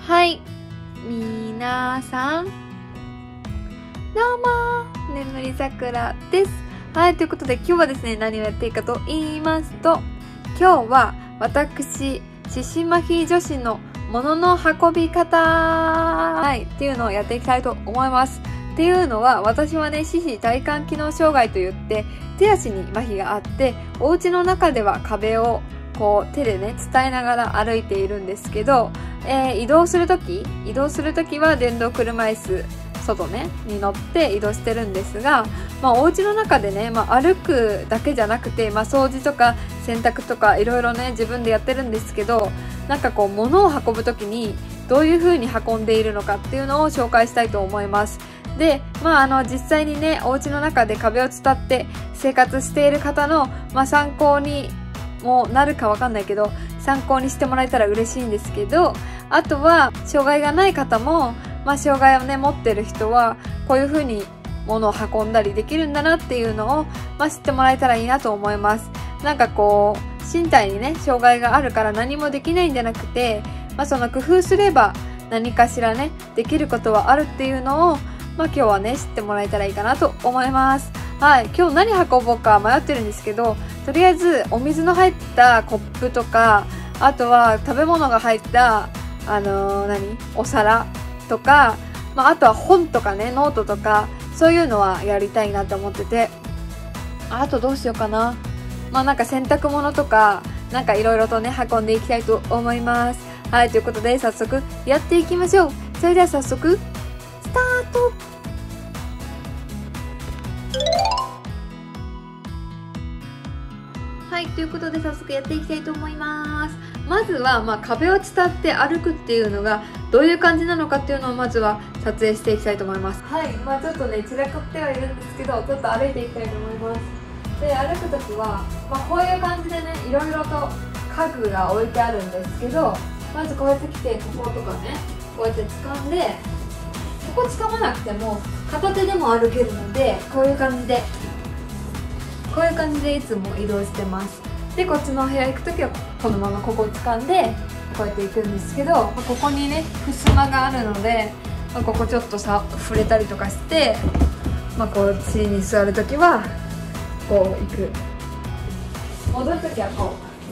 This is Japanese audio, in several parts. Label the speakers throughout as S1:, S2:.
S1: はい、みなさん、どうも、眠りさくらです。はい、ということで今日はですね、何をやっていいかと言いますと、今日は私、四肢麻痺女子の物の運び方、はい、っていうのをやっていきたいと思います。っていうのは、私はね、四肢体幹機能障害といって、手足に麻痺があって、お家の中では壁をこう手でね伝えながら歩いているんですけど、移動するときは電動車椅子外ねに乗って移動してるんですが、お家の中でね、歩くだけじゃなくて、掃除とか洗濯とかいろいろね自分でやってるんですけど、なんかこう物を運ぶときにどういう風に運んでいるのかっていうのを紹介したいと思います。で、実際にねお家の中で壁を伝って生活している方の、参考にもなるかわかんないけど参考にしてもらえたら嬉しいんですけど、あとは障害がない方も、障害をね持ってる人はこういう風に物を運んだりできるんだなっていうのを、知ってもらえたらいいなと思います。なんかこう身体にね障害があるから何もできないんじゃなくて、その工夫すれば何かしらねできることはあるっていうのを、今日はね知ってもらえたらいいかなと思います。はい、今日何運ぼうか迷ってるんですけど、とりあえずお水の入ったコップとか、あとは食べ物が入ったお皿とか、あとは本とかねノートとかそういうのはやりたいなと思ってて、あとどうしようかな、なんか洗濯物とかなんかいろいろとね運んでいきたいと思います。はい、ということで早速やっていきましょう。それでは早速スタート。はい、ということで早速やっていきたいと思います。まずは、壁を伝って歩くっていうのがどういう感じなのかっていうのをまずは撮影していきたいと思います。はい、ちょっとね散らかってはいるんですけど、ちょっと歩いていきたいと思います。で、歩くときは、こういう感じでねいろいろと家具が置いてあるんですけど、まずこうやって来てこことかねこうやって掴んで、ここ掴まなくても片手でも歩けるので、こういう感じでいつも移動してます。で、こっちのお部屋行くときはこのままここを掴んでこうやって行くんですけど、ここにね襖があるので、ここちょっと触れたりとかして、こっちに座るときはこう行く、戻るときはこ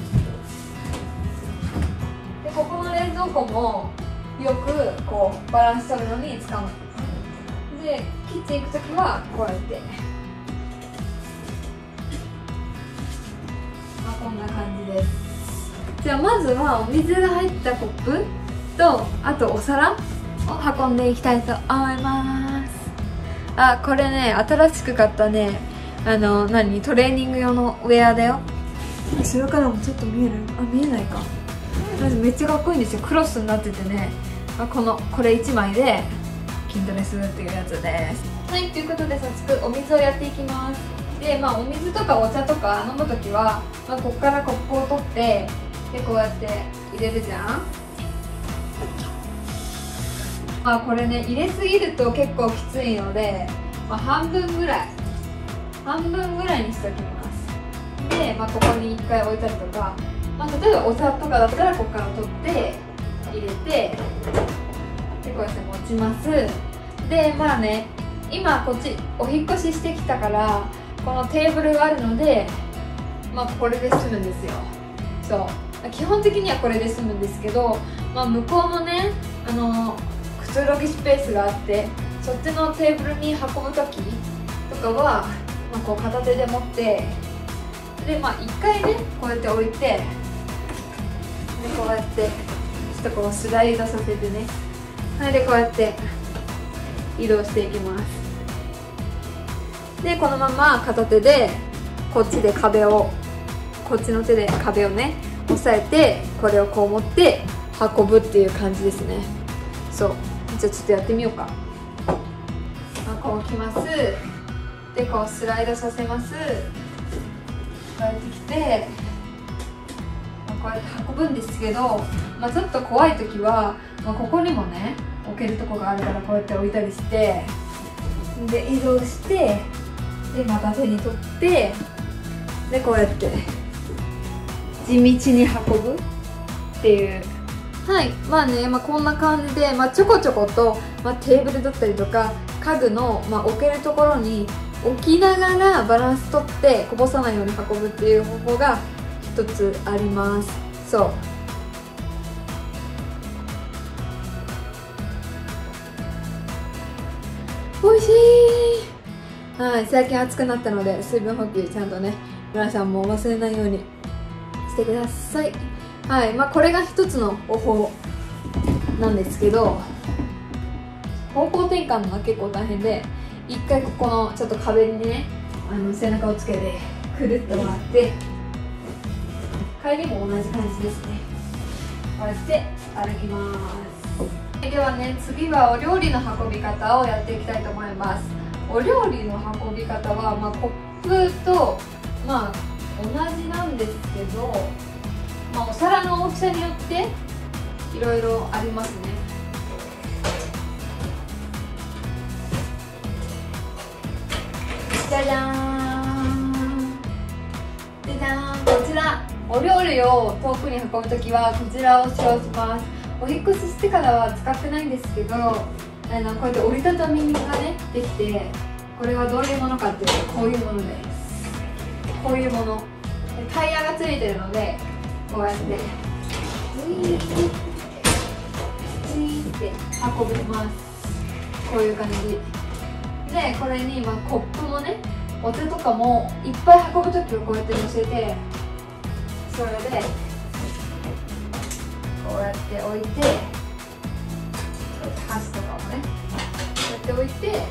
S1: うで、ここの冷蔵庫もよくこうバランス取るのに使うんです。で、キッチン行くときはこうやって、こんな感じです。じゃあまずはお水が入ったコップと、あとお皿を運んでいきたいと思います。これね新しく買ったねトレーニング用のウェアだよ。後ろからもちょっと見える？見えないか。めっちゃかっこいいんですよ。クロスになっててね、これ1枚で筋トレするっていうやつです。はい、ということで早速お水をやっていきます。で、お水とかお茶とか飲むときは、ここからコップを取って、でこうやって入れるじゃん。これね入れすぎると結構きついので、半分ぐらいにしておきます。で、ここに1回置いたりとか、例えばお茶とかだったらここから取って入れて、でこうやって持ちます。で、今こっちお引っ越ししてきたからこのテーブルがあるので、これで済むんですよ。そう、基本的にはこれで済むんですけど、向こうのねくつろぎスペースがあって、そっちのテーブルに運ぶ時とかは、こう片手で持って、で1回ねこうやって置いて、でこうやってちょっとこうスライドさせてね、でこうやって移動していきます。でこのまま片手でこっちの手で壁をね押さえて、これをこう持って運ぶっていう感じですね。そう、じゃあちょっとやってみようか。こう来ます。でこうスライドさせます。こうやってきて、こうやって運ぶんですけど、ちょっと怖い時は、ここにもね置けるとこがあるからこうやって置いたりして、で移動して、でまた手に取って、でこうやって地道に運ぶっていうはい、まあね、こんな感じで、ちょこちょこと、テーブルだったりとか家具の、置けるところに置きながらバランスとってこぼさないように運ぶっていう方法が一つあります。そう、おいしい。はい、最近暑くなったので水分補給ちゃんとね、皆さんも忘れないようにしてください。はい、これが一つの方法なんですけど、方向転換が結構大変で、一回ここのちょっと壁にね、背中をつけてくるっと回って、帰りも同じ感じですね。こうやって歩きます。ではね、次はお料理の運び方をやっていきたいと思います。お料理の運び方は、コップと同じなんですけど、お皿の大きさによっていろいろありますね。じゃじゃーん、じゃじゃーん。こちら、お料理を遠くに運ぶときはこちらを使用します。お引っ越ししてからは使ってないんですけど、こうやって折りたたみがねできて、これはどういうものかっていうと、こういうものです。こういうもの、タイヤがついてるので、こうやってズイーって運びます。こういう感じで、これにコップもね、お手とかもいっぱい運ぶときはこうやって乗せて、それでこうやって置いて、箸とかもねこうやって置いて、それで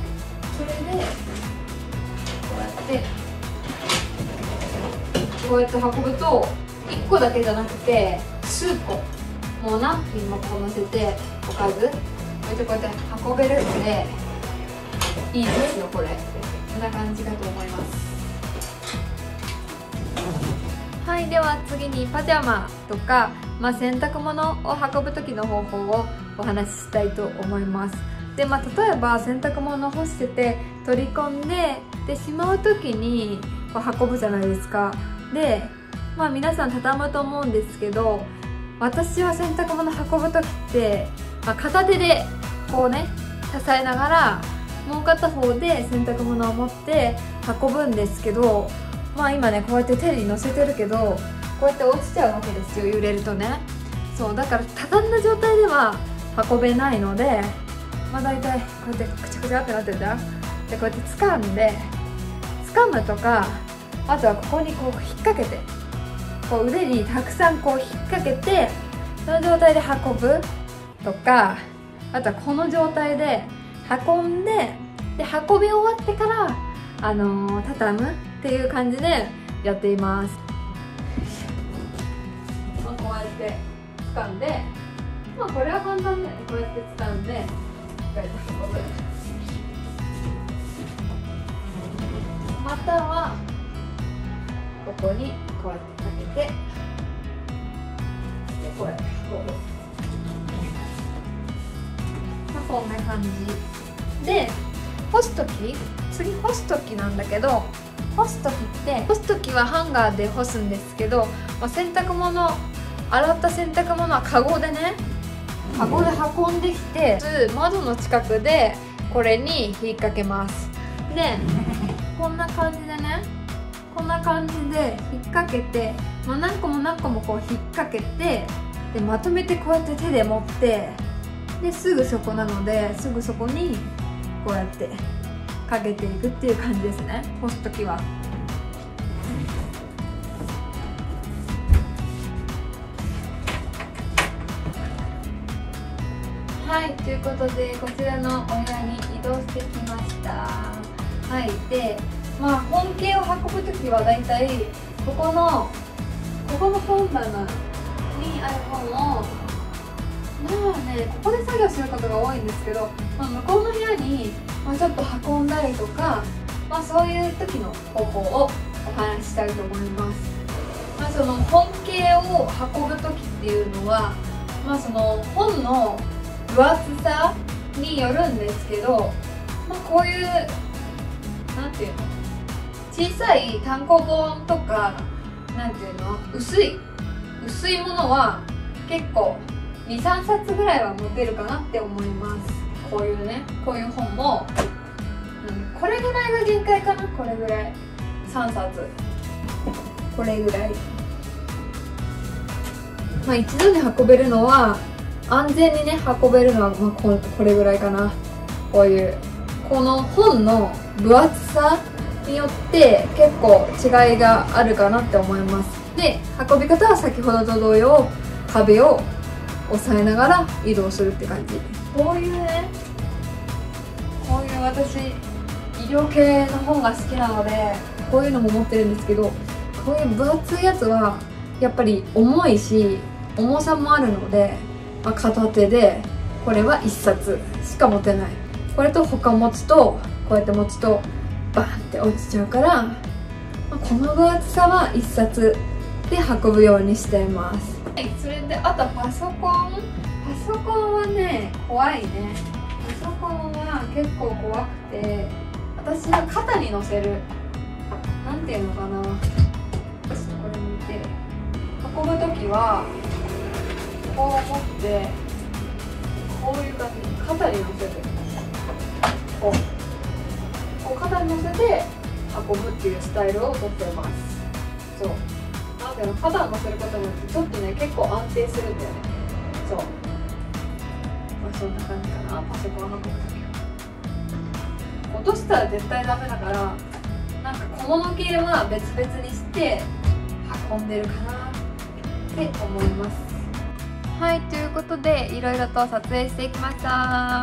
S1: こうやって運ぶと1個だけじゃなくて数個、もう何品もこう乗せておかずこうやって運べるのでいいですよ。これこんな感じかと思います。はい、では次にパジャマとか、洗濯物を運ぶ時の方法をお話ししたいと思います。で、例えば洗濯物を干してて取り込んでしまう時にこう運ぶじゃないですか。で、皆さん畳むと思うんですけど、私は洗濯物運ぶ時って、片手でこうね支えながらもう片方で洗濯物を持って運ぶんですけど、今ねこうやって手に乗せてるけど、こうやって落ちちゃうわけですよ、揺れるとね。そうだから、畳んだ状態では運べないので、大体こうやってくちゃくちゃってなってるじゃん。で、こうやって掴むとか、あとはここにこう引っ掛けて、こう腕にたくさんこう引っ掛けて、その状態で運ぶとか、あとはこの状態で運んで、運び終わってから畳むっていう感じでやっています。こうやって掴んで、これは簡単だよね。こうやって掴んで、こうやって運ぶ。またはここにこうやってかけて、でこうやって運ぶ。こんな感じで、次干す時なんだけど、干す時はハンガーで干すんですけど、洗った洗濯物はカゴで運んできて、窓の近くでこれに引っ掛けます。で、こんな感じで引っ掛けて、何個もこう引っ掛けて、でまとめてこうやって手で持って、ですぐそこなので、すぐそこにこうやってかけていくっていう感じですね、干す時は。はい、ということでこちらのお部屋に移動してきました。はい、で、本系を運ぶ時はだいたいここの本棚にある本を、ここで作業することが多いんですけど、向こうの部屋にちょっと運んだりとか、そういう時の方法をお話ししたいと思います。その本系を運ぶ時っていうのは、その本の分厚さによるんですけど、こういうなんていうの、小さい単行本とか、なんていうの、薄いものは結構 2、3冊ぐらいは持てるかなって思います。こういうね、こういう本も、これぐらいが限界かな。これぐらい3冊、これぐらい、まあ一度に運べるのは、安全にね運べるのは、まあ、これぐらいかな。こういうこの本の分厚さによって結構違いがあるかなって思います。で、運び方は先ほどと同様、壁を押さえながら移動するって感じ。こういうね、こういう私医療系の本が好きなので、こういうのも持ってるんですけど、こういう分厚いやつはやっぱり重いし重さもあるので、まあ、片手でこれは1冊しか持てない。これと他持つと、こうやって持つとバーンって落ちちゃうから、まあ、この分厚さは1冊で運ぶようにしています。はい、それであとパソコンはね怖いね。パソコンは結構怖くて、私は肩に乗せる、なんていうのかな、ちょっとこれ見て、運ぶ時はこう持ってこういう感じで肩に乗せる、こう肩に乗せて運ぶっていうスタイルをとってます。そうなんだろう、肩に乗せることによってちょっとね結構安定するんだよね。そう、まあそんな感じかな。パソコン運ぶ時は落としたら絶対ダメだから、なんか小物系は別々にして運んでるかなって思います。はい、ということでいろいろと撮影していきました。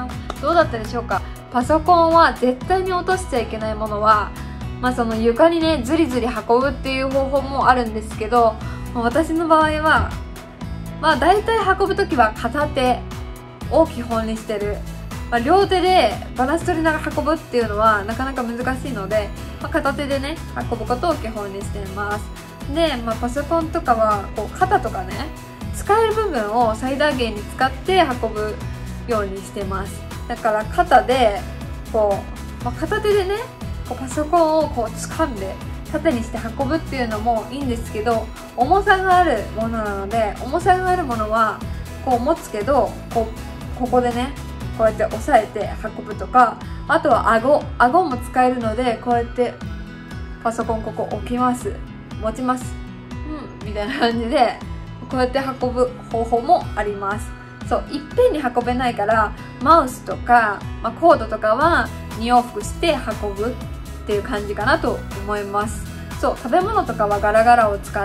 S1: どうだったでしょうか。パソコンは絶対に落としちゃいけないものは、まあ、その床にねずりずり運ぶっていう方法もあるんですけど、私の場合はまあ大体運ぶ時は片手を基本にしてる。まあ、両手でバランス取りながら運ぶっていうのはなかなか難しいので、まあ、片手でね運ぶことを基本にしています。で、まあ、パソコンとかはこう肩とかね使える部分を最大限に使って運ぶようにしてます。だから肩でこう、まあ、片手でねこうパソコンをこう掴んで縦にして運ぶっていうのもいいんですけど、重さがあるものなので、重さがあるものはこう持つけどここでねこうやって押さえて運ぶとか、あとは顎も使えるので、こうやってパソコンここ置きます、持ちます、みたいな感じでこうやって運ぶ方法もあります。そう、いっぺんに運べないからマウスとか、まあ、コードとかは2往復して運ぶっていう感じかなと思います。そう、食べ物とかはガラガラを使って、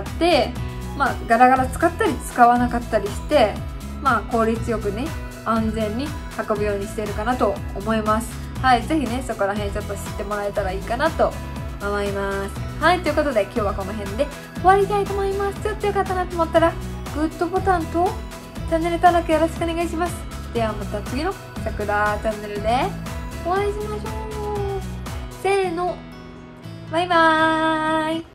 S1: まあ、ガラガラ使ったり使わなかったりして、まあ、効率よくね安全に運ぶようにしているかなと思います。はい、ぜひねそこら辺ちょっと知ってもらえたらいいかなと思います。はい、ということで今日はこの辺で終わりたいと思います。ちょっとよかったなと思ったらグッドボタンとチャンネル登録よろしくお願いします。ではまた次のさくらチャンネルでお会いしましょう。せーの、バイバーイ。